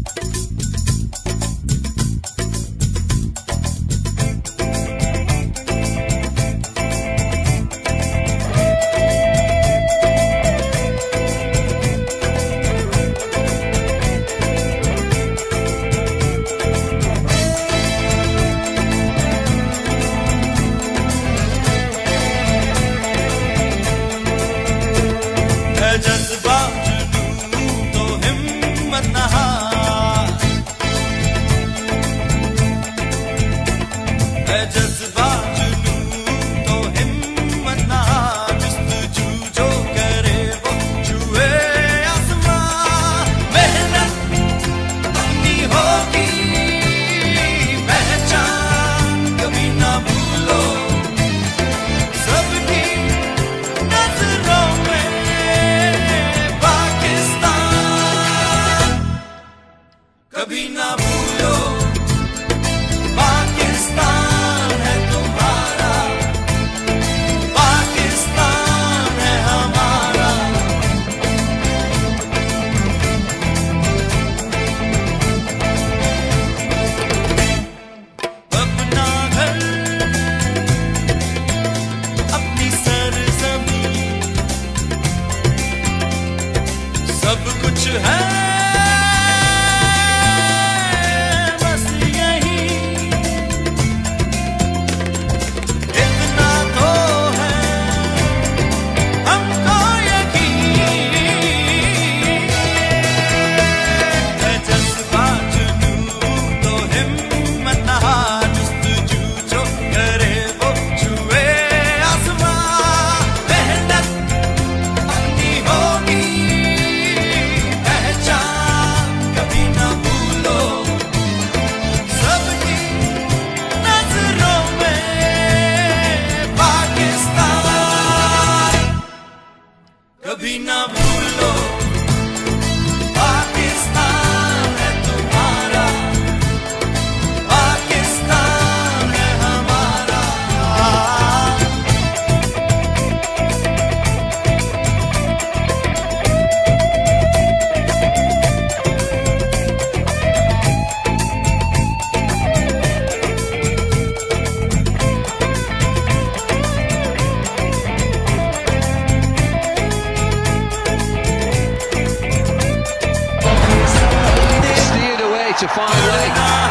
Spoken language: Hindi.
जज्बा जुनून तो हिम्मत न हार, जज्बा जुनून तो हिम्मत न हार, जस्तजू जो करे वो छुए आसमां। मेहनत अपनी होगी पहचान, कभी ना भूलो सबकी नजरों में कभी ना भूलो पाकिस्तान है तुम्हारा, पाकिस्तान है हमारा। अपना घर अपनी सरजमीन सब कुछ है, कभी ना भूलो पाकिस्तान है तुम्हारा, पाकिस्तान है हमारा। To find leg.